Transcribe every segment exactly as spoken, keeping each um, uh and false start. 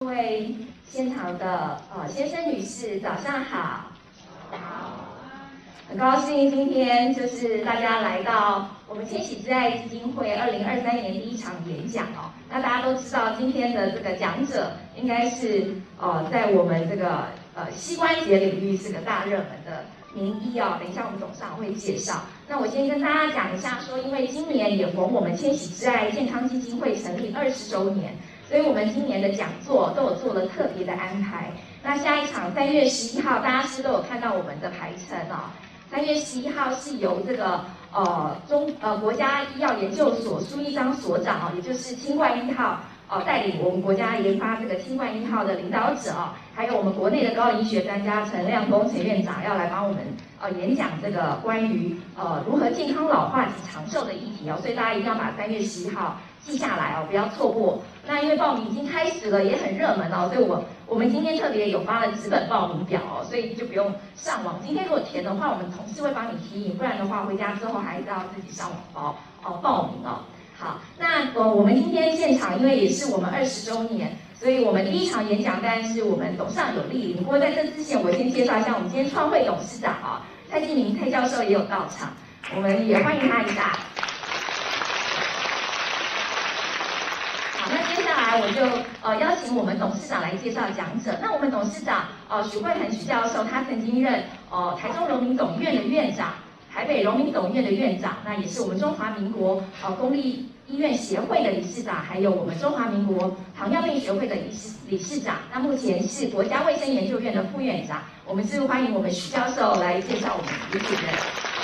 各位现场的呃先生女士，早上好。好。很高兴今天就是大家来到我们千禧之爱基金会二零二三年第一场演讲哦。那大家都知道，今天的这个讲者应该是呃在我们这个呃膝关节领域是个大热门的名医哦。等一下我们董事长会介绍。那我先跟大家讲一下说，因为今年也逢我们千禧之爱健康基金会成立二十周年。 所以我们今年的讲座都有做了特别的安排。那下一场三月十一号，大家是都有看到我们的排程哦。三月十一号是由这个呃中呃国家医药研究所苏一章所长哦，也就是清冠一号哦，带领我们国家研发这个清冠一号的领导者哦，还有我们国内的高龄医学专家陈亮公陈院长要来帮我们呃演讲这个关于呃如何健康老化及长寿的议题哦，所以大家一定要把三月十一号 记下来哦，不要错过。那因为报名已经开始了，也很热门哦，所以我我们今天特别有发了纸本报名表哦，所以就不用上网。今天如果填的话，我们同事会帮你提醒，不然的话回家之后还是要自己上网报哦报名哦。好，那呃我们今天现场因为也是我们二十周年，所以我们第一场演讲当然是我们董事长有莅临。不过在这之前，我先介绍一下我们今天创会董事长啊、哦，蔡继明蔡教授也有到场，我们也欢迎他一下。 接下来我就呃邀请我们董事长来介绍讲者。那我们董事长呃许慧恒许教授，他曾经任呃台中荣民总医院的院长，台北荣民总医院的院长，那也是我们中华民国呃公立医院协会的理事长，还有我们中华民国糖尿病学会的理事理事长。那目前是国家卫生研究院的副院长。我们是欢迎我们许教授来介绍我们的主任。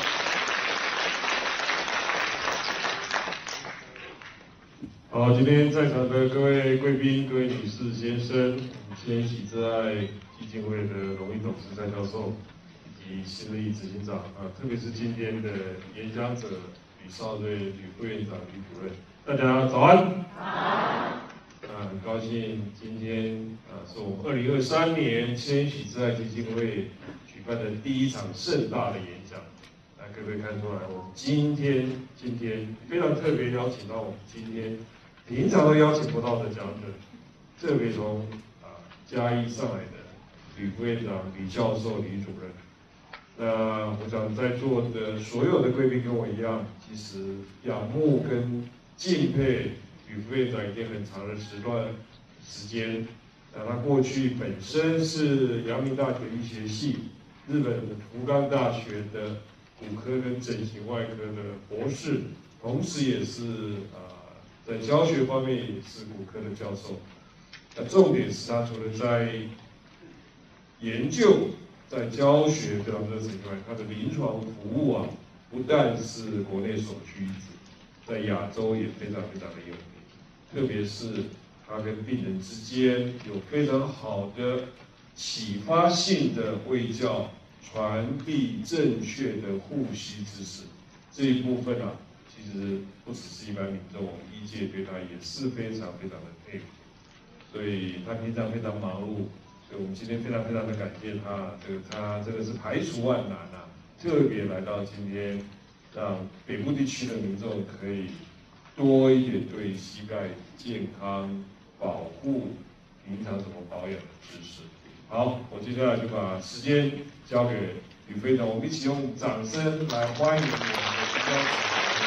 好，今天在场的各位贵宾、各位女士、先生，千禧之爱基金会的荣誉董事蔡教授，以及新力执行长啊，特别是今天的演讲者吕少瑞吕副院长、吕主任，大家早安。好。啊，很高兴今天啊，是我们二零二三年千禧之爱基金会举办的第一场盛大的演讲。那各位看出来，我们今天今天非常特别邀请到我们今天 平常都邀请不到的讲者，特别从啊嘉义上来的吕副院长、吕教授、吕主任。那我想在座的所有的贵宾跟我一样，其实仰慕跟敬佩吕副院长已经很长的时段时间。那他过去本身是阳明大学医学系、日本的福冈大学的骨科跟整形外科的博士，同时也是啊。 在教学方面也是骨科的教授，那重点是他除了在研究、在教学非常热忱以外，他的临床服务啊，不但是国内首屈一指，在亚洲也非常非常的有名。特别是他跟病人之间有非常好的启发性的卫教，传递正确的护膝知识这一部分啊。 其实不只是一般民众，我们医界对他也是非常非常的佩服，所以他平常非常忙碌，所以我们今天非常非常的感谢他，这个他真的是排除万难啊，特别来到今天，让北部地区的民众可以多一点对膝盖健康保护、平常怎么保养的知识。好，我接下来就把时间交给吕副院长，我们一起用掌声来欢迎我们的徐教授。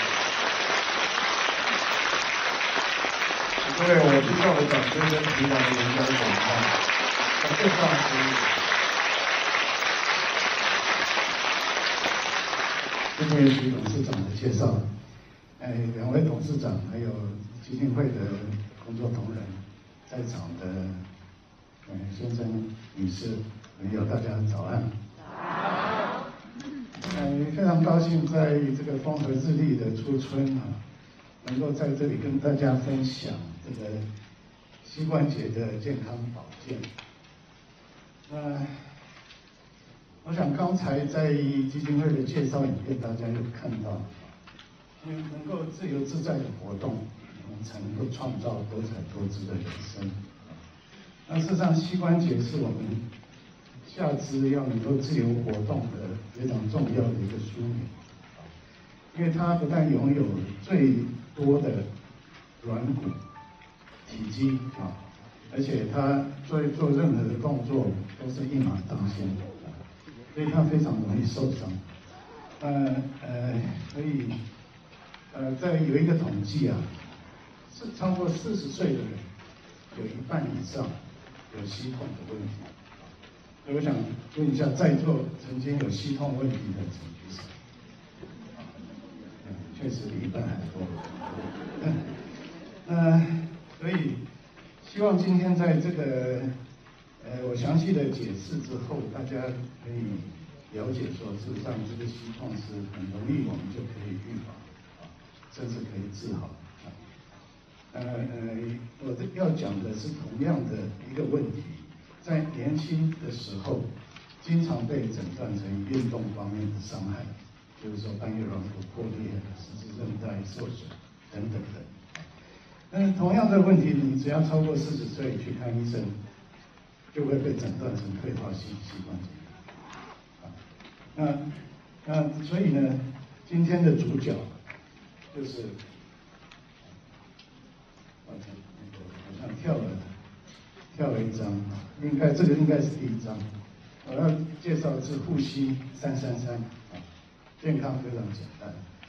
各位，我介绍的掌声跟平常的演讲有关，那更上是谢谢徐董事长的介绍。哎，两位董事长还有基金会的工作同仁，在场的嗯先生、女士、朋友，大家早安。早。哎，非常高兴在这个风和日丽的初春啊，能够在这里跟大家分享 这个膝关节的健康保健，那我想刚才在基金会的介绍影片，大家有看到，因为能够自由自在的活动，我们才能够创造多彩多姿的人生。那事实上，膝关节是我们下肢要能够自由活动的非常重要的一个枢纽，因为它不但拥有最多的软骨 体积啊， 而且他做做任何的动作都是一马当先，所以他非常容易受伤。呃呃，所以呃，在有一个统计啊，是超过四十岁的人，有一半以上有膝痛的问题。所以我想问一下，在座曾经有膝痛问题的请举手。嗯，确实比一般还多。嗯，那所以希望今天在这个呃我详细的解释之后，大家可以了解说，事实上这个膝痛是很容易我们就可以预防，啊，甚至可以治好。啊，呃呃，我这要讲的是同样的一个问题。在年轻的时候，经常被诊断成运动方面的伤害，就是说半月软骨破裂、十字韧带受损等等的。但是同样的问题，你只要超过四十岁去看医生，就会被诊断成退化性膝关节炎。啊，那那所以呢，今天的主角就是，好像跳了。跳了一张，应该这个应该是第一张。我要介绍的是护膝三三三，啊，健康非常简单。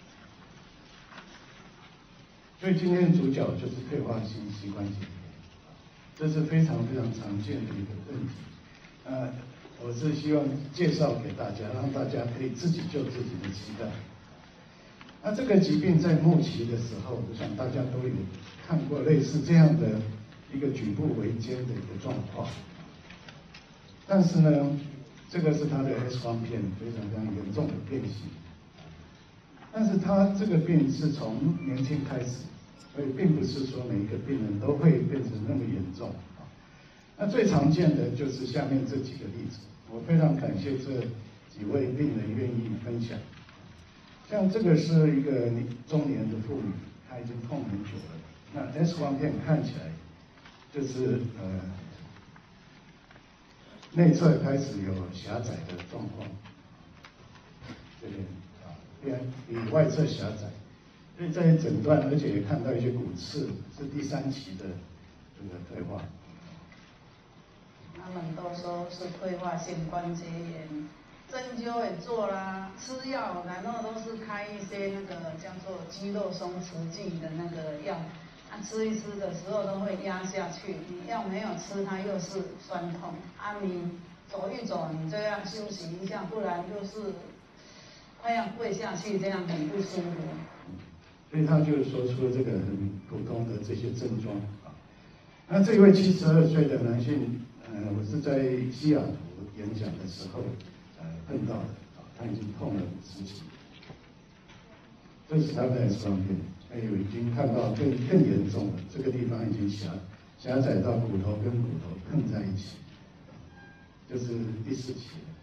所以今天的主角就是退化性膝关节炎，这是非常非常常见的一个问题。呃，我是希望介绍给大家，让大家可以自己救自己的膝盖。那这个疾病在末期的时候，我想大家都有看过类似这样的一个举步维艰的一个状况，但是呢，这个是他的 X 光片非常非常严重的变形，但是他这个病是从年轻开始，所以并不是说每一个病人都会变成那么严重。那最常见的就是下面这几个例子，我非常感谢这几位病人愿意分享。像这个是一个中年的妇女，她已经痛很久了，那 X 光片看起来就是呃内侧开始有狭窄的状况，这边啊边比外侧狭窄，所以在诊断，而且也看到一些骨刺，是第三期的这个退化。 他们都说是退化性关节炎，针灸也做啦，吃药，然后都是开一些那个叫做肌肉松弛剂的那个药，啊，吃一吃的时候都会压下去，你要没有吃它又是酸痛，啊，你走一走你就要休息一下，不然就是快要跪下去，这样很不舒服。 所以他就说出了这个很普通的这些症状啊。那这位七十二岁的男性，呃，我是在西雅图演讲的时候，呃，碰到的啊，他已经痛了五十几。这是他的 X 光片，还有已经看到更更严重了，这个地方已经狭狭窄到骨头跟骨头碰在一起，就是第四期了。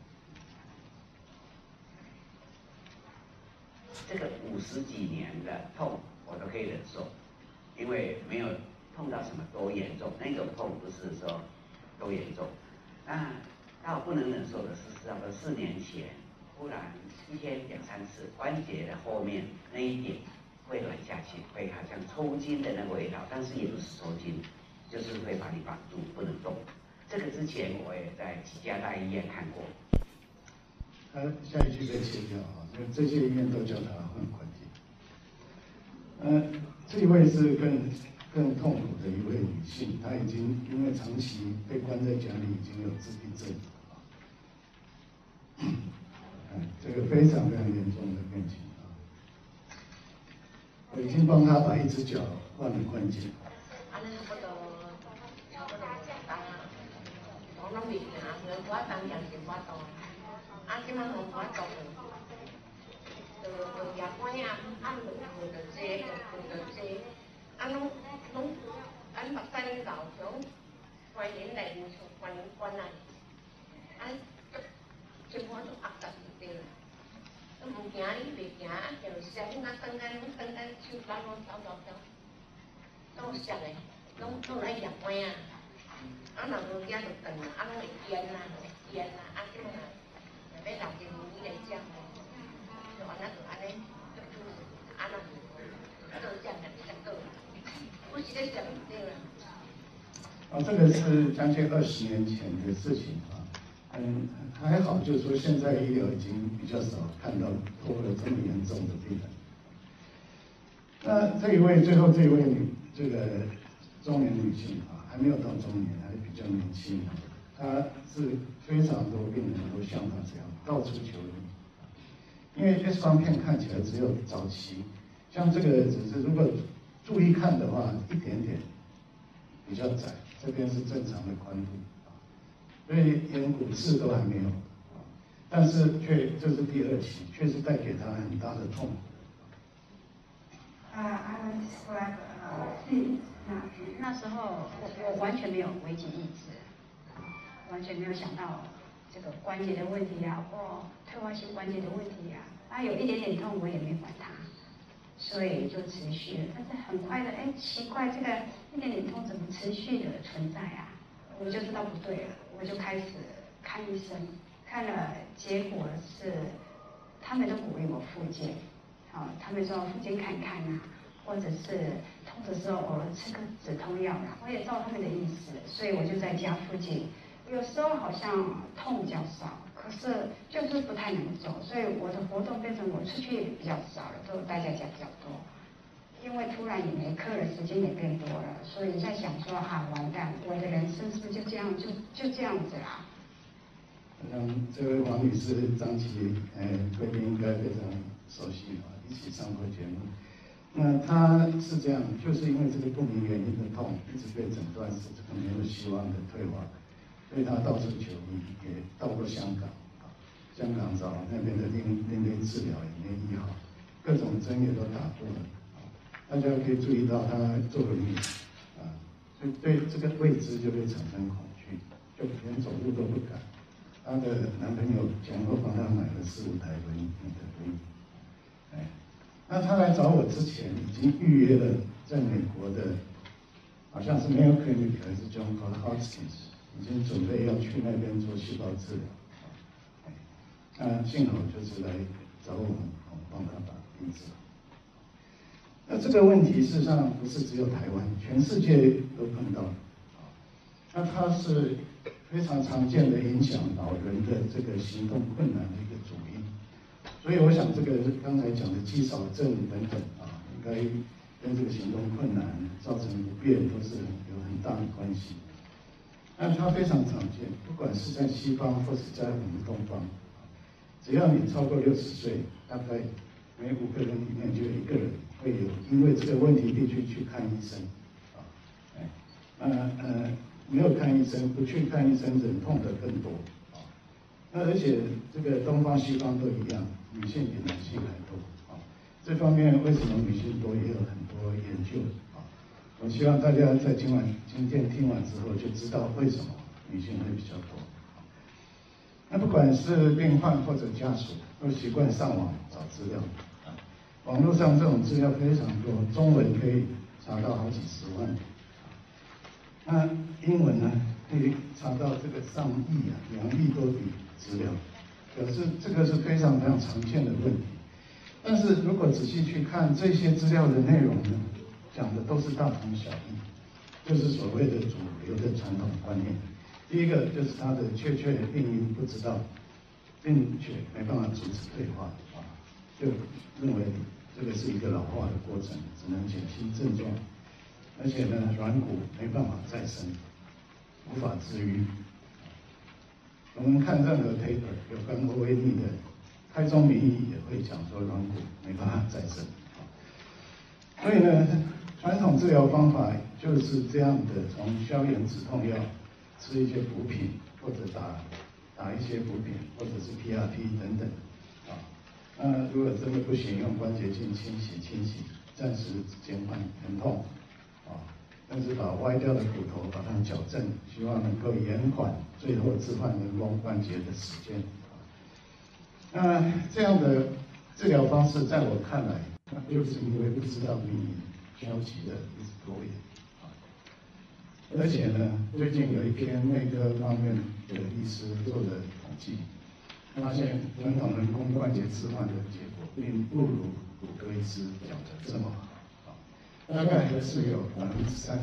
这个五十几年的痛我都可以忍受，因为没有碰到什么多严重，那种痛不是说多严重。那到不能忍受的是，到了四年前，忽然一天两三次，关节的后面那一点会软下去，会好像抽筋的那个味道，但是也不是抽筋，就是会把你绑住不能动。这个之前我也在几家大医院看过。 他下一句被切掉啊，那这些医院都叫他换关节。呃，这一位是更更痛苦的一位女性，她已经因为长期被关在家里，已经有自闭症啊。嗯，这个非常非常严重的病情啊。我已经帮她把一只脚换了关节。 啊，即摆互我做，就就夜半夜暗暝困着坐，困着坐，啊拢拢，咱目屎拢流从关节内面从关关来，啊，全部都压实对啦。都唔行哩，袂行，啊，就啥物啊，转来拢转来手脚拢走走走，拢熟诶，拢拢来夜半啊，啊，若无惊就断啦，啊，拢会淹啦，会淹啦，啊，即摆。要留一年以内讲，就安那就安尼，就就安那，啊，就这样子才够。我是咧想对啦。 啊，这个是将近二十年前的事情啊。嗯，还好，就是说现在医疗已经比较少看到脱了这么严重的病人。那这一位最后这一位女这个中年女性啊，还没有到中年，还比较年轻，她是非常多病人都向她这样到处求医，因为 X 光片看起来只有早期，像这个只是如果注意看的话，一点点比较窄，这边是正常的宽度，所以连骨刺都还没有，但是却这是第二期，确实带给她很大的痛苦。 啊，I will describe uh, 那那时候我我完全没有危机意识，完全没有想到这个关节的问题啊，或退化性关节的问题啊，啊有一点点痛我也没管它，所以就持续了。但是很快的，哎，奇怪，这个一点点痛怎么持续的存在啊？我就知道不对了，我就开始看医生，看了结果是他们都鼓励我复健。好，他们说复健看看啊，或者是痛的时候偶尔吃个止痛药啦，我也照他们的意思，所以我就在家附近。有时候好像痛比较少，可是就是不太能走，所以我的活动变成我出去比较少了，都待在家比较多。因为突然也没课了，时间也变多了，所以在想说啊，完蛋，我的人生是不是就这样就就这样子啦？ 嗯，这位王女士、张琪，呃，贵宾应该非常熟悉啊，一起上过节目。那她是这样，就是因为这个不明原因的痛，一直被诊断是这个没有希望的退化，所以她到处求医，也到过香港，啊，香港找那边的另另类治疗也没医好，各种针也都打过了，啊，大家可以注意到她坐轮椅，啊，所以对这个未知就会产生恐惧，就连走路都不敢。她的男朋友前后帮她买了四五台轮椅的轮椅，哎，那她来找我之前已经预约了在美国的，好像是 Mayo Clinic 还是 John Hopkins， 已经准备要去那边做细胞治疗，哎，那幸好就是来找我们，我帮她把病治。那这个问题事实上不是只有台湾，全世界都碰到。那它是非常常见的影响老人的这个行动困难的一个主因，所以我想这个刚才讲的肌少症等等啊，应该跟这个行动困难造成不便都是有很大的关系。那它非常常见，不管是在西方或是在我们东方，只要你超过六十岁，大概每五个人里面就有一个人会有因为这个问题必须去看医生，啊，哎，呃呃。没有看医生，不去看医生，忍痛的更多啊。那而且这个东方西方都一样，女性比男性还多啊。这方面为什么女性多，也有很多研究啊。我希望大家在今晚今天听完之后，就知道为什么女性会比较多。那不管是病患或者家属，都习惯上网找资料啊。网络上这种资料非常多，中文可以查到好几十万。那英文呢，可以查到这个上亿啊，两亿多笔资料，表示这个是非常非常常见的问题。但是如果仔细去看这些资料的内容呢，讲的都是大同小异，就是所谓的主流的传统观念。第一个就是他的确切的病因不知道，并且没办法阻止退化啊，就认为这个是一个老化的过程，只能减轻症状。而且呢，软骨没办法再生，无法治愈。我们看任何 paper 有关 O A D 的，开宗明义也会讲说软骨没办法再生。所以呢，传统治疗方法就是这样的，从消炎止痛药，吃一些补品，或者打打一些补品，或者是 P R P 等等。啊，那如果真的不行，用关节镜清洗清洗，暂时减缓疼痛。啊，但是把歪掉的骨头把它矫正，希望能够延缓最后置换人工关节的时间。那这样的治疗方式，在我看来，就是因为不知道病因，消极的一直拖延。而且呢，最近有一篇内科方面的医师做的统计，发现传统人工关节置换的结果，并不如骨科医师讲的这么好。大概还是有百分之三十左右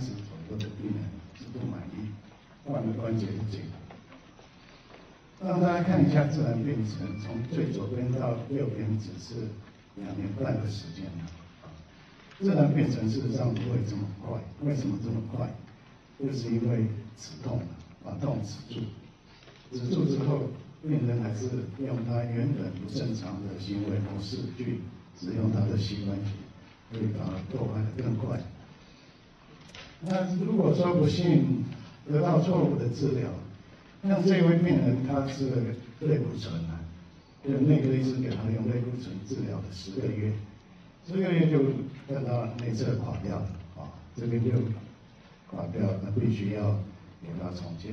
多的病人是不满意，换了关节镜。让大家看一下自然变成，从最左边到右边只是两年半的时间了。自然变成事实上不会这么快，为什么这么快？就是因为止痛了，把痛止住，止住之后，病人还是用他原本不正常的行为模式去使用他的膝关节，可以把它破坏得更快。那如果说不幸得到错误的治疗，像这位病人他是类固醇啊，就内科医师给他用类固醇治疗了十个月，十个月就看到内侧垮掉了啊，这边就垮掉了，那必须要给他重建。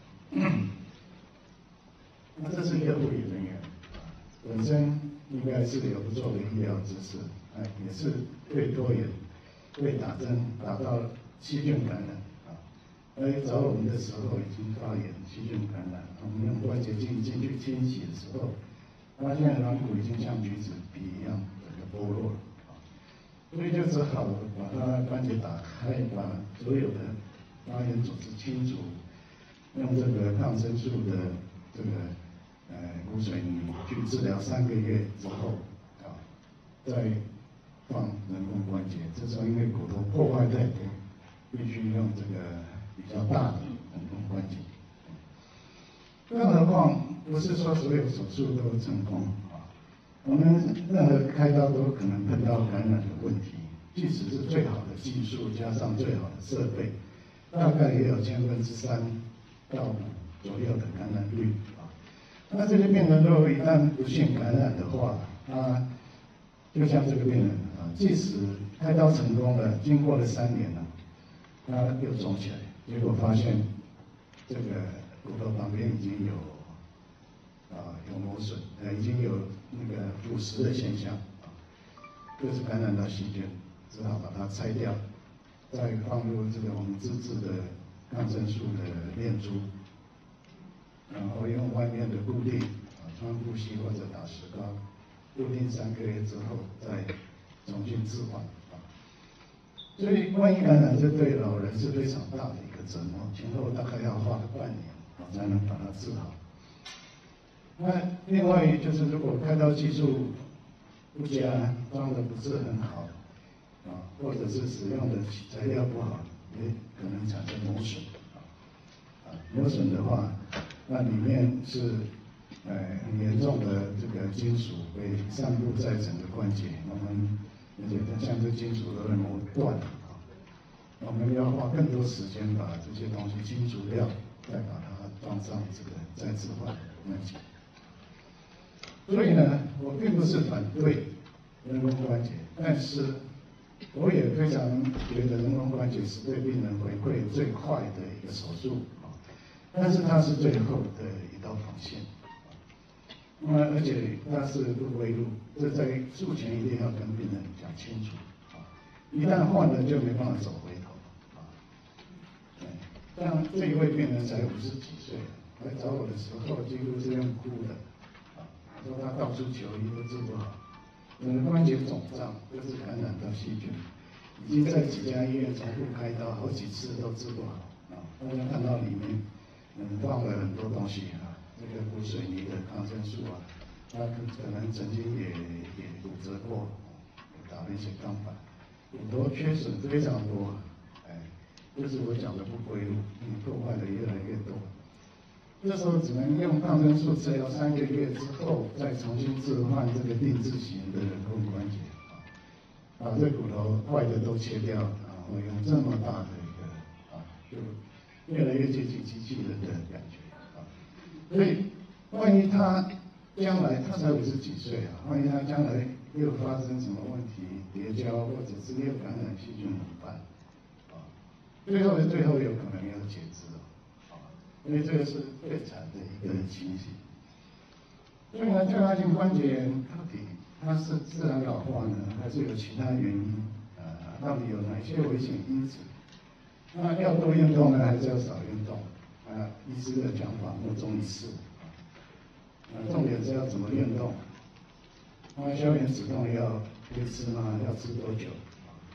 那这是一个护理人员，本身应该是有不错的医疗知识，哎，也是对拖延、对打针打到细菌感染啊，来找我们的时候已经发炎、细菌感染，我们用关节镜进去清洗的时候，发现软骨已经像橘子皮一样整个剥落了啊，所以就只好把它关节打开，把所有的发炎组织清除，用这个抗生素的这个呃骨水泥去治疗三个月之后啊，再放人工关节。这时候因为骨头破坏太多，必须用这个比较大的人工关节。更何况不是说所有手术都成功啊，我们任何开刀都可能碰到感染的问题，即使是最好的技术加上最好的设备，大概也有千分之三到五左右的感染率啊。那这些病人如果一旦不幸感染的话，他就像这个病人啊，即使开刀成功了，经过了三年了，他又肿起来，结果发现这个骨头旁边已经有啊有磨损，呃已经有那个腐蚀的现象啊，就是感染到细菌，只好把它拆掉，再放入这个我们自制的抗生素的链珠，然后用外面的固定啊穿护膝或者打石膏，固定三个月之后再重新置换啊。所以万一感染，这对老人是非常大的一个折磨，前后大概要花个半年啊才能把它治好。那另外就是如果开刀技术不佳，装的不是很好啊，或者是使用的材料不好，也可能产生磨损啊。啊，磨损的话，那里面是呃很严重的这个金属会散布在整个关节，我们而且像这金属都会磨断啊，我们要花更多时间把这些东西清除掉，再把它装上这个再置换的关节。所以呢，我并不是反对人工关节，但是我也非常觉得人工关节是对病人回馈最快的一个手术啊，但是它是最后的一道防线，那而且它是不归路，这在术前一定要跟病人讲清楚啊，一旦换了就没办法走回头啊。对，像这一位病人才五十几岁，来找我的时候几乎是用哭的。说他到处求医都治不好，整个关节肿胀就是感染到细菌，已经在几家医院重复开刀好几次都治不好啊。大家看到里面嗯放了很多东西啊，这个骨水泥的抗生素啊，他可能曾经也也骨折过，打了一些钢板，骨头缺损非常多，哎，就是我讲的不归路，嗯，破坏的越来越多。这时候只能用抗生素治疗三个月之后，再重新置换这个定制型的人工关节啊，把这骨头坏的都切掉，然后用这么大的一个啊，就越来越接近机器人的感觉啊。所以，万一他将来他才五十几岁啊，万一他将来又发生什么问题，跌跤或者是又感染细菌怎么办？啊，最后的最后有可能要截肢了。因为这个是最惨的一个情形，所以呢，退化性关节炎到底它是自然老化呢，还是有其他原因？呃，到底有哪些危险因子？那要多运动呢，还是要少运动？啊，医师的讲法莫衷一是。啊，重点是要怎么运动？那消炎止痛药可以吃吗？要吃多久？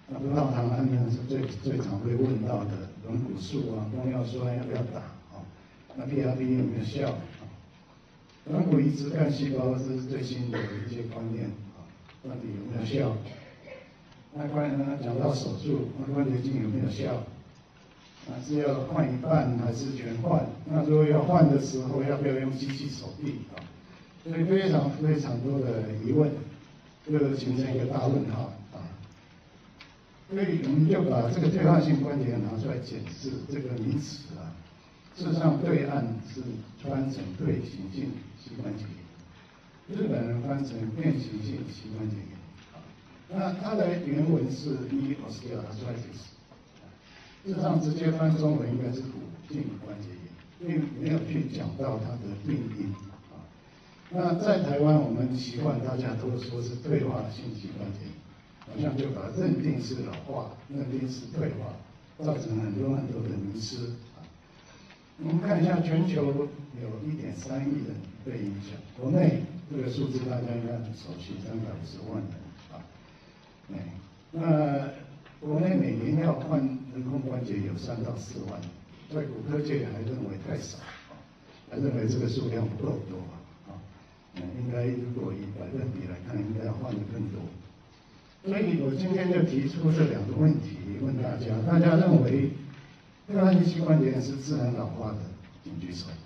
那葡萄糖胺呢是最最常被问到的，软骨素啊、玻尿酸要不要打啊？那 P R P 有没有效？啊，软骨移植干细胞这是最新的一些观念啊，到底有没有效？那关呢讲到手术，那关节镜有没有效？啊，是要换一半还是全换？那如果要换的时候，要不要用机器手臂啊？所以非常非常多的疑问，就形成一个大问号啊。所以我们就把这个退化性关节拿出来检视这个名词啊。事实上，对岸是翻成退行性膝关节炎，日本人翻成变形性膝关节炎。啊，那它的原文是 knee osteoarthritis。事实上，直接翻中文应该是骨性关节炎，并没有去讲到它的病因啊。那在台湾，我们习惯大家都说是退化性膝关节炎，好像就把认定是老化，认定是退化，造成很多很多的迷失啊。我们看一下，全球有一点三亿人被影响，国内这个数字大家应该很熟悉，三百五十万人啊。哎，那国内每年要换人工关节有三到四万，在骨科界还认为太少，还认为这个数量不够多啊，嗯，应该如果以百分比来看，应该要换的更多。所以我今天就提出这两个问题问大家：大家认为退化性膝关节炎是自然老化的，请举手。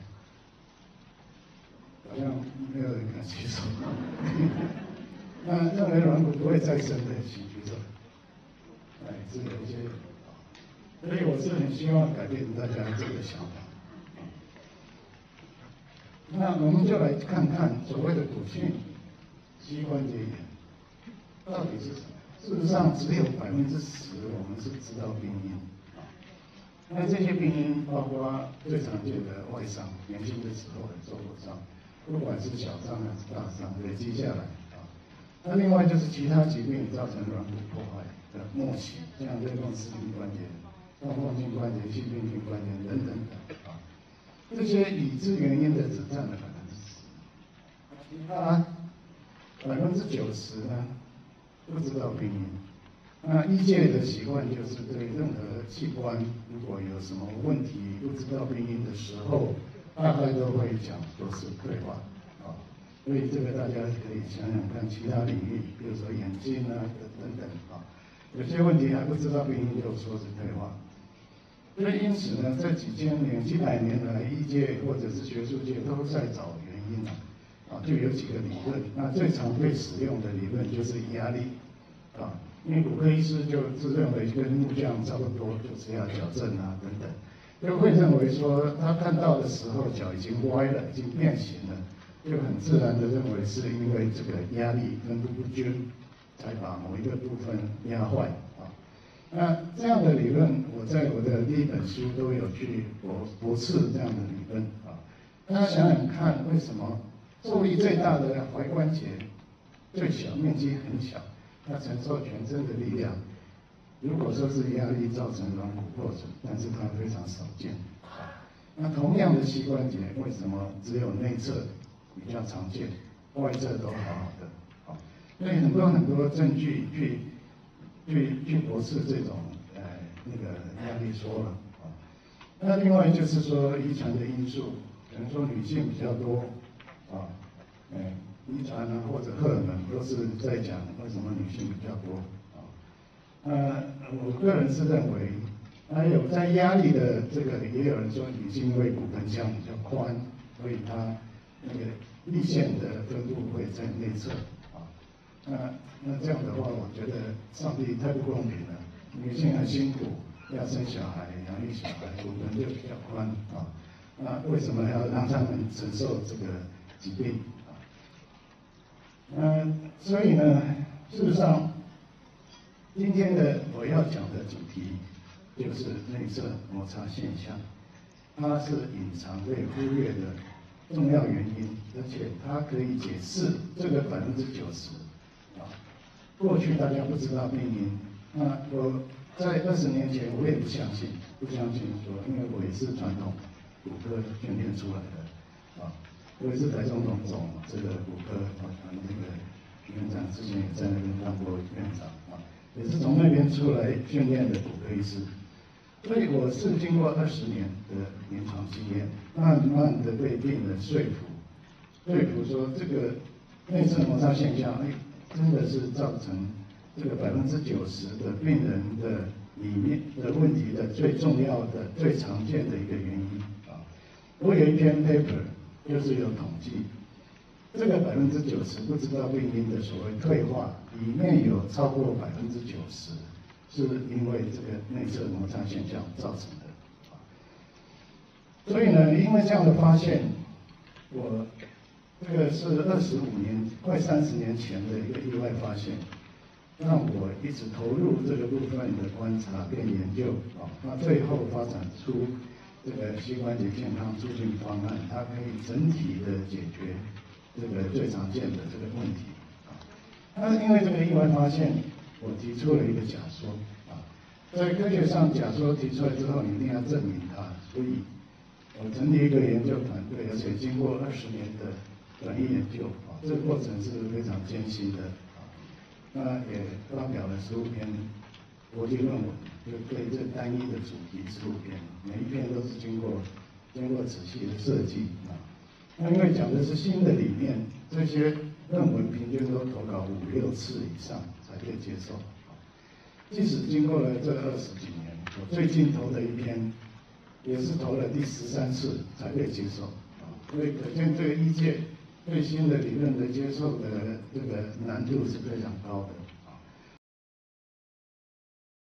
好像没有人敢举手。那认为软骨不会再生的，请举手。哎，是有一些，所以我是很希望改变大家这个想法。那我们就来看看所谓的骨性膝关节炎到底是什么。事实上，只有百分之十我们是知道病因啊。那这些病因包括最常见的外伤，年轻的时候的受过伤，不管是小伤还是大伤，累积下来啊。那另外就是其他疾病造成软骨破坏的末期，像类风湿性关节、中风性关节、性病性关节等等的啊，这些已知原因的只占了百分之十，其他百分之九十呢不知道病因。那医界的习惯就是对任何器官如果有什么问题不知道病因的时候，大概都会讲都是退化啊。所以这个大家可以想想看，其他领域，比如说眼睛啊等等啊。有些问题还不知道病因，就说是退化。所以因此呢，这几千年、几百年来，医界或者是学术界都在找原因啊，啊，就有几个理论。那最常被使用的理论就是压力，啊，因为骨科医师就自认为跟木匠差不多，就是要矫正啊等等，就会认为说他看到的时候脚已经歪了，已经变形了，就很自然的认为是因为这个压力分布不均。才把某一个部分压坏啊。那这样的理论，我在我的第一本书都有去驳驳斥这样的理论啊。大家想想看，为什么受力最大的踝关节最小，面积很小，它承受全身的力量？如果说是压力造成软骨破损，但是它非常少见啊。那同样的膝关节，为什么只有内侧比较常见，外侧都好好的？所以很多很多证据去去去驳斥这种呃那个压力说了啊。那另外就是说遗传的因素，可能说女性比较多啊，呃遗传啊或者荷尔蒙都是在讲为什么女性比较多啊。呃，我个人是认为，还有在压力的这个也有人说女性因为骨盆腔比较宽，所以她那个力腺的分布会在内侧。那那这样的话，我觉得上帝太不公平了。女性很辛苦，要生小孩、养育小孩，骨盆就比较宽啊。那为什么还要让他们承受这个疾病啊？嗯，所以呢，事实上，今天的我要讲的主题就是内侧摩擦现象，它是隐藏被忽略的重要原因，而且它可以解释这个百分之九十。过去大家不知道病因，那我在二十年前我也不相信，不相信说，因为我也是传统骨科训练出来的，啊，我也是台中荣总这个骨科啊那个院长，之前也在那边当过院长啊， 也是从那边出来训练的骨科医师。所以我是经过二十年的临床经验，慢慢的被病人说服，说服说这个内侧摩擦现象，哎，真的是造成这个百分之九十的病人的里面的问题的最重要的、最常见的一个原因啊。我有一篇 paper 就是有统计，这个百分之九十不知道病因的所谓退化，里面有超过百分之九十。是因为这个内侧摩擦现象造成的，所以呢，因为这样的发现，我这个是二十五年、快三十年前的一个意外发现，让我一直投入这个部分的观察跟研究啊，那最后发展出这个膝关节健康促进方案，它可以整体的解决这个最常见的这个问题啊。那因为这个意外发现。我提出了一个假说啊，在科学上假说提出来之后，你一定要证明它，所以我成立一个研究团队，而且经过二十年的转移研究啊，这个过程是非常艰辛的啊。那也发表了十五篇国际论文，就对这单一的主题十五篇，每一篇都是经过经过仔细的设计啊。那因为讲的是新的理念，这些论文平均都投稿五六次以上才被接受。即使经过了这二十几年，我最近投的一篇，也是投了第十三次才被接受。所以可见这个医界对新的理论的接受的这个难度是非常高的。